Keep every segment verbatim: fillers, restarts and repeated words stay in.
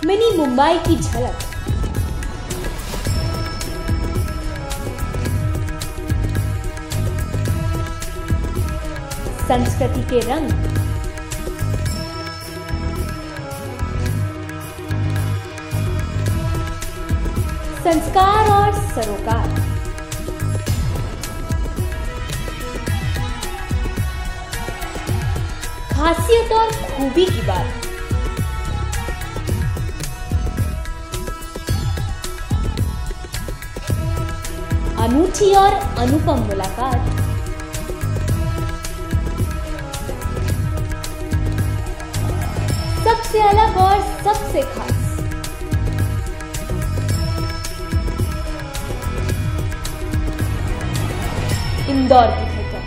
Mini Mumbai की झलक, संस्कृति के रंग, संस्कार और सरोकार, खासियत और खूबी की बात, अनूठी और अनुपम मुलाकात, सबसे अलग और सबसे खास, इंदौर की धड़कन।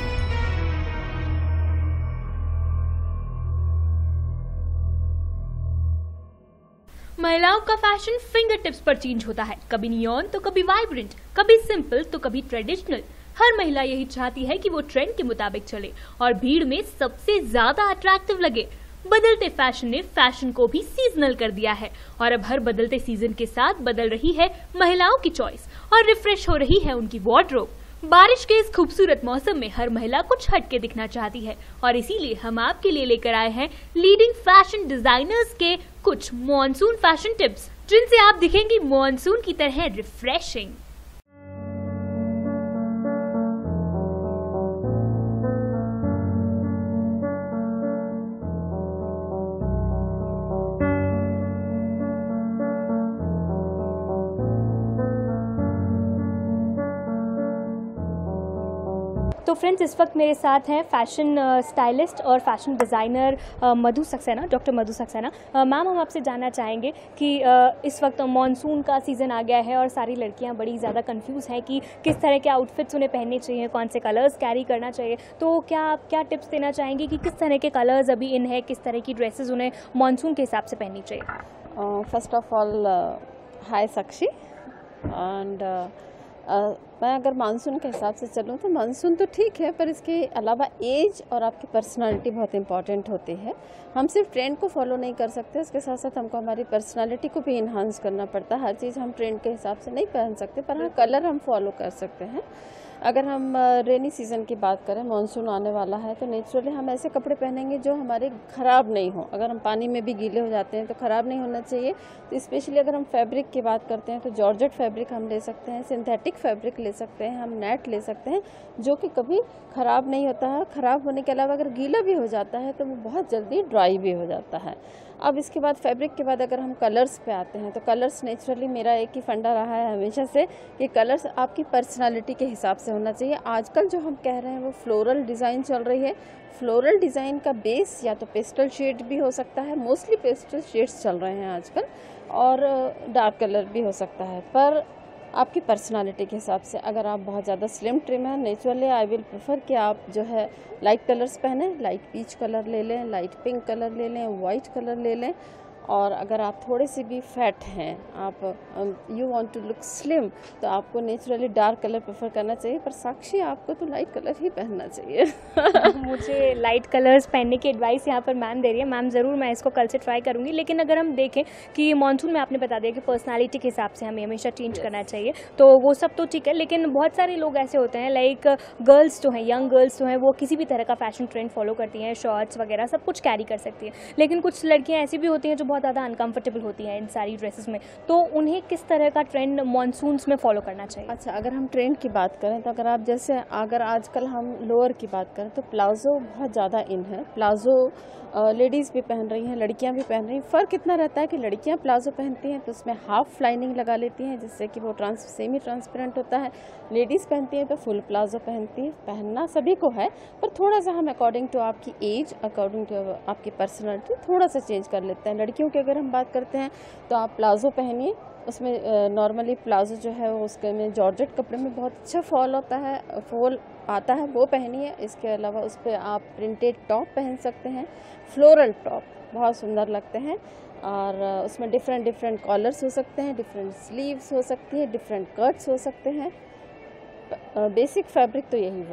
महिलाओं का फैशन फिंगर टिप्स पर चेंज होता है, कभी नियॉन तो कभी वाइब्रेंट, कभी सिंपल तो कभी ट्रेडिशनल। हर महिला यही चाहती है कि वो ट्रेंड के मुताबिक चले और भीड़ में सबसे ज्यादा अट्रैक्टिव लगे। बदलते फैशन ने फैशन को भी सीजनल कर दिया है और अब हर बदलते सीजन के साथ बदल रही है महिलाओं की चॉइस और रिफ्रेश हो रही है उनकी वार्डरोब। बारिश के इस खूबसूरत मौसम में हर महिला कुछ हटके दिखना चाहती है और इसीलिए हम आपके लिए लेकर आए हैं लीडिंग फैशन डिजाइनर्स के कुछ मॉनसून फैशन टिप्स, जिनसे आप दिखेंगी मॉनसून की तरह रिफ्रेशिंग। तो फ्रेंड्स, इस वक्त मेरे साथ हैं फैशन स्टाइलिस्ट और fashion designer Madhu Saxena, doctor Madhu Saxena. Ma'am, हम आपसे जानना चाहेंगे कि इस वक्त मॉनसून का सीज़न आ गया है और सारी लड़कियां बड़ी ज़्यादा कंफ्यूज हैं कि किस तरह के आउटफिट्स उन्हें पहनने चाहिए, कौन से कलर्स कैरी करना चाहिए। तो क्या आप क्या टिप्स देना चाहेंगे कि किस तरह के कलर्स अभी इन है, किस तरह की ड्रेसेस उन्हें मॉनसून के हिसाब से पहननी चाहिए? First of all, hi Sakshi. And Uh, मैं अगर मानसून के हिसाब से चलूँ तो मानसून तो ठीक है, पर इसके अलावा एज और आपकी पर्सनालिटी बहुत इंपॉर्टेंट होती है। हम सिर्फ ट्रेंड को फॉलो नहीं कर सकते, उसके साथ साथ हमको हमारी पर्सनालिटी को भी इन्हांस करना पड़ता है। हर चीज़ हम ट्रेंड के हिसाब से नहीं पहन सकते, पर हाँ कलर हम फॉलो कर सकते हैं। अगर हम रेनी सीज़न की बात करें, मानसून आने वाला है, तो नेचुरली हम ऐसे कपड़े पहनेंगे जो हमारे ख़राब नहीं हो। अगर हम पानी में भी गीले हो जाते हैं तो ख़राब नहीं होना चाहिए। तो स्पेशली अगर हम फैब्रिक की बात करते हैं तो जॉर्जेट फैब्रिक हम ले सकते हैं, सिंथेटिक फैब्रिक ले सकते हैं, हम नेट ले सकते हैं, जो कि कभी ख़राब नहीं होता है। ख़राब होने के अलावा अगर गीला भी हो जाता है तो वो बहुत जल्दी ड्राई भी हो जाता है। अब इसके बाद फैब्रिक के बाद अगर हम कलर्स पे आते हैं तो कलर्स नेचुरली मेरा एक ही फंडा रहा है हमेशा से कि कलर्स आपकी पर्सनालिटी के हिसाब से होना चाहिए। आजकल जो हम कह रहे हैं वो फ्लोरल डिज़ाइन चल रही है। फ्लोरल डिज़ाइन का बेस या तो पेस्टल शेड भी हो सकता है, मोस्टली पेस्टल शेड्स चल रहे हैं आजकल, और डार्क कलर भी हो सकता है। पर आपकी पर्सनालिटी के हिसाब से, अगर आप बहुत ज़्यादा स्लिम ट्रिम है, नेचुरली आई विल प्रेफर कि आप जो है लाइट कलर्स पहने। लाइट पीच कलर ले लें, लाइट पिंक कलर ले लें, वाइट कलर ले लें। और अगर आप थोड़े से भी फैट हैं, आप you want to look slim, तो आपको नेचुरली डार्क कलर प्रेफर करना चाहिए। पर साक्षी, आपको तो लाइट कलर ही पहनना चाहिए। मुझे लाइट कलर्स पहनने की एडवाइस यहाँ पर मैम दे रही है। मैम, ज़रूर मैं इसको कल से ट्राई करूँगी। लेकिन अगर हम देखें कि मानसून में आपने बता दिया कि पर्सनालिटी के हिसाब से हमें हमेशा चेंज yes. करना चाहिए, तो वो सब तो ठीक है। लेकिन बहुत सारे लोग ऐसे होते हैं, लाइक गर्ल्स जो हैं, यंग गर्ल्स जो हैं, वो किसी भी तरह का फैशन ट्रेंड फॉलो करती हैं, शॉर्ट्स वगैरह सब कुछ कैरी कर सकती हैं। लेकिन कुछ लड़कियाँ ऐसी भी होती हैं जो बहुत ज़्यादा अनकंफर्टेबल होती हैं इन सारी ड्रेसेस में, तो उन्हें किस तरह का ट्रेंड मॉनसून्स में फॉलो करना चाहिए? अच्छा, अगर हम ट्रेंड की बात करें तो अगर आप जैसे अगर आजकल हम लोअर की बात करें तो प्लाजो बहुत ज़्यादा इन है। प्लाजो लेडीज़ भी पहन रही हैं, लड़कियां भी पहन रही हैं। फ़र्क इतना रहता है कि लड़कियां प्लाजो पहनती हैं तो उसमें हाफ लाइनिंग लगा लेती हैं, जिससे कि वो ट्रांस सेमी ट्रांसपेरेंट होता है। लेडीज़ पहनती हैं तो फुल प्लाजो पहनती हैं। पहनना सभी को है, पर थोड़ा सा हम अकॉर्डिंग टू आपकी एज, अकॉर्डिंग टू आपकी पर्सनैलिटी थोड़ा सा चेंज कर लेते हैं। लड़कियों की अगर हम बात करते हैं तो आप प्लाजो पहनिए, उसमें नॉर्मली प्लाजो जो है वो उसके में जॉर्जेट कपड़े में बहुत अच्छा फॉल होता है, फॉल आता है, वो पहनिए। इसके अलावा उस पर आप प्रिंटेड टॉप पहन सकते हैं, फ्लोरल टॉप बहुत सुंदर लगते हैं। और उसमें डिफरेंट डिफरेंट कॉलर्स हो सकते हैं, डिफरेंट स्लीव्स हो सकती है, डिफरेंट कट्स हो सकते हैं। बेसिक फैब्रिक तो यही होता है।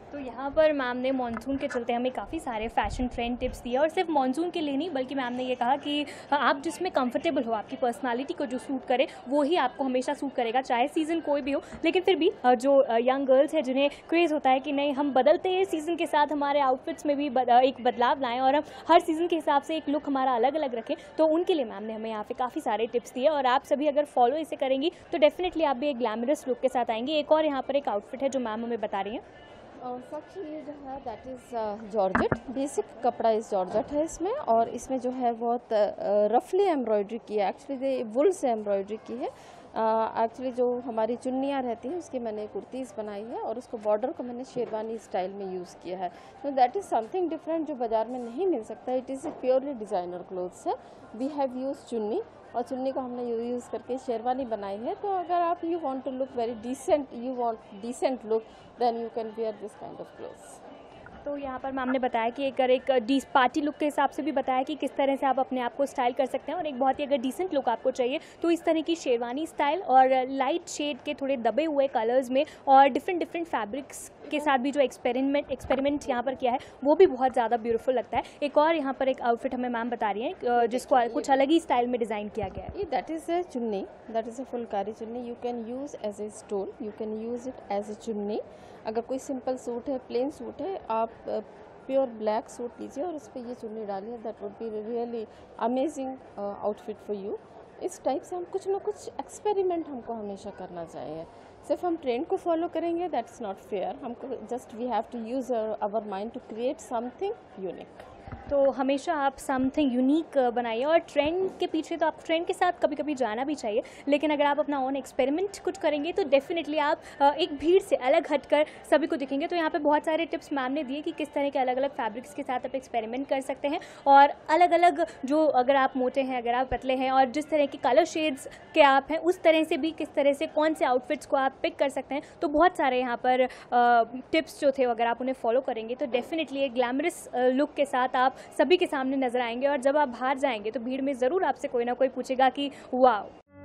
तो यहाँ पर मैम ने मानसून के चलते हमें काफ़ी सारे फैशन ट्रेंड टिप्स दिए, और सिर्फ मानसून के लिए नहीं बल्कि मैम ने ये कहा कि आप जिसमें कंफर्टेबल हो, आपकी पर्सनालिटी को जो सूट करे वो ही आपको हमेशा सूट करेगा, चाहे सीज़न कोई भी हो। लेकिन फिर भी जो यंग गर्ल्स है जिन्हें क्रेज़ होता है कि नहीं हम बदलते हैं सीज़न के साथ, हमारे आउटफिट्स में भी एक बदलाव लाएँ और हम हर सीज़न के हिसाब से एक लुक हमारा अलग अलग रखें, तो उनके लिए मैम ने हमें यहाँ पे काफ़ी सारे टिप्स दिए। और आप सभी अगर फॉलो इसे करेंगी तो डेफिनेटली आप भी एक ग्लैमरस लुक के साथ आएंगे। एक और यहाँ पर एक आउटफिट है जो मैम हमें बता रही हैं। और सच ये जो है दैट इज़ जॉर्जेट, बेसिक कपड़ा इस जॉर्जेट है इसमें, और इसमें जो है बहुत रफली एम्ब्रॉयडरी की है, एक्चुअली वुल से एम्ब्रॉयडरी की है। एक्चुअली uh, जो हमारी चुन्नियाँ रहती हैं उसकी मैंने कुर्तीज़ बनाई है और उसको बॉर्डर को मैंने शेरवानी स्टाइल में यूज़ किया है। तो दैट इज़ समथिंग डिफरेंट जो बाज़ार में नहीं मिल सकता। It is a purely designer clothes है। वी हैव यूज चुन्नी, और चुन्नी को हमने यूज़ करके शेरवानी बनाई है। तो अगर आप you want to look very decent, you want decent look, then you can wear this kind of clothes. तो यहाँ पर मैम ने बताया कि अगर एक डी पार्टी लुक के हिसाब से भी बताया कि किस तरह से आप अपने आप को स्टाइल कर सकते हैं, और एक बहुत ही अगर डिसेंट लुक आपको चाहिए तो इस तरह की शेरवानी स्टाइल और लाइट शेड के थोड़े दबे हुए कलर्स में और डिफरेंट डिफरेंट फैब्रिक्स के साथ भी जो एक्सपेरिमेंट एक्सपेरिमेंट यहाँ पर किया है वो भी बहुत ज़्यादा ब्यूटीफुल लगता है। एक और यहाँ पर एक आउटफिट हमें मैम बता रही हैं जिसको कुछ अलग ही स्टाइल में डिज़ाइन किया गया है। दैट इज़ ए चुन्नी, दैट इज़ ए फुलकारी चुन्नी। You can use as a stole, you can use it as a चुन्नी। अगर कोई सिंपल सूट है, प्लेन सूट है, आप प्योर ब्लैक सूट लीजिए और उस पर ये चुन्नी डालिए, that would be really amazing outfit for you. इस टाइप से हम कुछ ना कुछ एक्सपेरिमेंट हमको हमेशा करना चाहिए। सिर्फ हम ट्रेंड को फॉलो करेंगे दैट्स नॉट फेयर। हमको just we have to use our mind to create something unique. तो हमेशा आप समथिंग यूनिक बनाइए, और ट्रेंड के पीछे तो आप ट्रेंड के साथ कभी कभी जाना भी चाहिए, लेकिन अगर आप अपना ओन एक्सपेरिमेंट कुछ करेंगे तो डेफिनेटली आप एक भीड़ से अलग हटकर सभी को दिखेंगे। तो यहाँ पे बहुत सारे टिप्स मैम ने दिए कि किस तरह के अलग अलग फैब्रिक्स के साथ आप एक्सपेरिमेंट कर सकते हैं, और अलग अलग जो अगर आप मोटे हैं, अगर आप पतले हैं, और जिस तरह के कलर शेड्स के आप हैं उस तरह से भी किस तरह से कौन से आउटफिट्स को आप पिक कर सकते हैं। तो बहुत सारे यहाँ पर टिप्स जो थे अगर आप उन्हें फॉलो करेंगे तो डेफिनेटली एक ग्लैमरस लुक के साथ आप सभी के सामने नजर आएंगे, और जब आप बाहर जाएंगे तो भीड़ में ज़रूर आपसे कोई ना कोई पूछेगा कि वाह।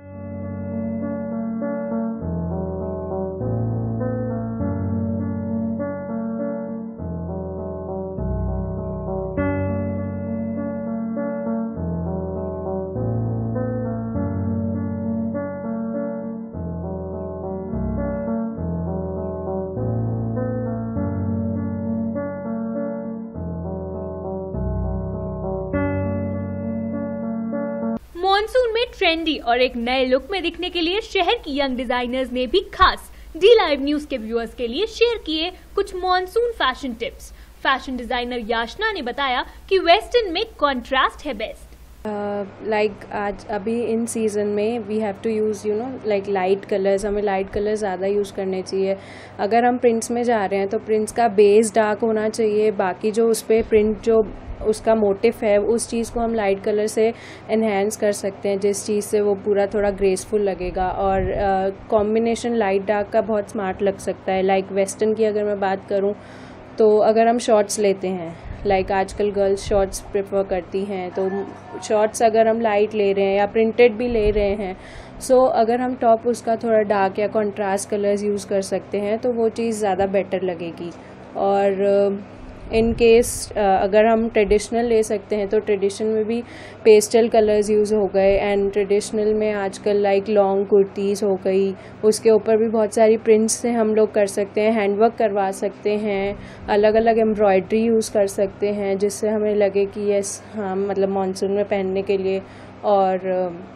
मॉनसून में ट्रेंडी और एक नए लुक में दिखने के लिए शहर की यंग डिजाइनर्स ने भी खास डी लाइव न्यूज के व्यूअर्स के लिए शेयर किए कुछ monsoon fashion tips. Fashion designer Yashna ने बताया कि वेस्टर्न में कॉन्ट्रास्ट है बेस्ट। लाइक uh, like, आज अभी इन सीज़न में we have to use you know like light colours, हमें लाइट कलर ज़्यादा यूज़ करने चाहिए। अगर हम प्रिंट्स में जा रहे हैं तो प्रिंट्स का बेस डार्क होना चाहिए, बाकी जो उस पर प्रिंट जो उसका मोटिव है उस चीज़ को हम लाइट कलर से एनहेंस कर सकते हैं, जिस चीज़ से वो पूरा थोड़ा ग्रेसफुल लगेगा। और कॉम्बिनेशन लाइट डार्क का बहुत स्मार्ट लग सकता है। लाइक वेस्टर्न की अगर मैं बात करूँ तो अगर हम शॉर्ट्स लेते हैं, लाइक like आजकल गर्ल्स शॉर्ट्स प्रेफर करती हैं, तो शॉर्ट्स अगर हम लाइट ले रहे हैं या प्रिंटेड भी ले रहे हैं, सो so, अगर हम टॉप उसका थोड़ा डार्क या कॉन्ट्रास्ट कलर्स यूज़ कर सकते हैं तो वो चीज़ ज़्यादा बेटर लगेगी। और इन केस अगर हम ट्रेडिशनल ले सकते हैं तो ट्रेडिशनल में भी पेस्टल कलर्स यूज़ हो गए, एंड ट्रेडिशनल में आजकल लाइक लॉन्ग कुर्तीज़ हो गई, उसके ऊपर भी बहुत सारी प्रिंट्स से हम लोग कर सकते हैं, हैंडवर्क करवा सकते हैं, अलग अलग एम्ब्रॉयडरी यूज़ कर सकते हैं, जिससे हमें लगे कि यस हाँ मतलब मानसून में पहनने के लिए। और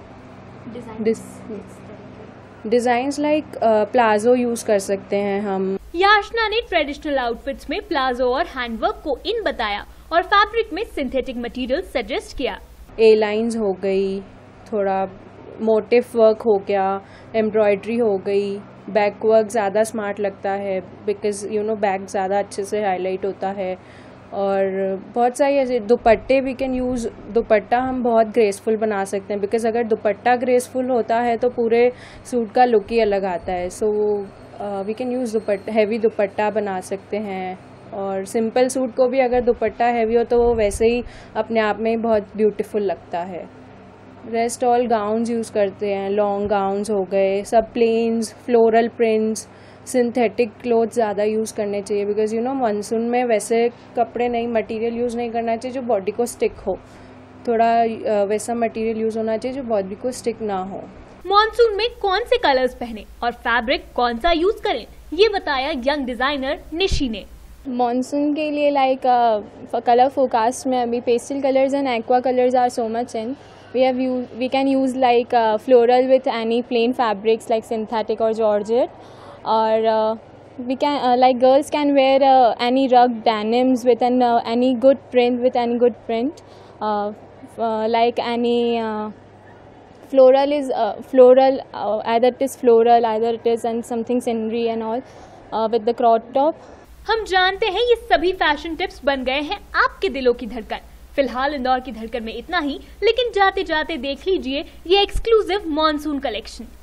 डिज़ाइंस लाइक प्लाजो यूज़ कर सकते हैं हम। याशना ने ट्रेडिशनल आउटफिट्स में प्लाजो और हैंडवर्क को इन बताया और फैब्रिक में सिंथेटिक मटेरियल सजेस्ट किया। ए लाइंस हो गई, थोड़ा मोटिव वर्क हो गया, एम्ब्रॉयडरी हो गई, बैक वर्क ज़्यादा स्मार्ट लगता है बिकॉज यू नो बैक ज़्यादा अच्छे से हाईलाइट होता है। और बहुत सारी ऐसे दुपट्टे वी कैन यूज़, दुपट्टा हम बहुत ग्रेसफुल बना सकते हैं बिकॉज अगर दुपट्टा ग्रेसफुल होता है तो पूरे सूट का लुक ही अलग आता है। So we can use dupatta, heavy dupatta बना सकते हैं। और सिंपल सूट को भी अगर दुपट्टा हैवी हो तो वो वैसे ही अपने आप में ही बहुत ब्यूटीफुल लगता है। रेस्ट ऑल गाउन्स यूज़ करते हैं, लॉन्ग गाउन्स हो गए, सब plains, floral prints, synthetic cloth ज़्यादा यूज़ करने चाहिए, बिकॉज यू नो मानसून में वैसे कपड़े नहीं, मटेरियल यूज़ नहीं करना चाहिए जो बॉडी को स्टिक हो। थोड़ा वैसा मटेरियल यूज़ होना चाहिए जो बॉडी को स्टिक ना हो। मॉनसून में कौन से कलर्स पहने और फैब्रिक कौन सा यूज करें, ये बताया यंग डिजाइनर निशी ने। मॉनसून के लिए लाइक कलर फोरकास्ट में अभी pastel colours and aqua colours are so much in. We have use we can use like floral with any plain fabrics like synthetic और जॉर्जेट, और we can like girls can wear any rug denims with an any good print with any good print like any floral is uh, floral uh, either it is floral, either it is and something scenery and all uh, with the crop top। हम जानते हैं ये सभी fashion tips बन गए हैं आपके दिलों की धड़कन। फिलहाल इंदौर की धड़कन में इतना ही, लेकिन जाते जाते देख लीजिए ये एक्सक्लूसिव मॉनसून कलेक्शन।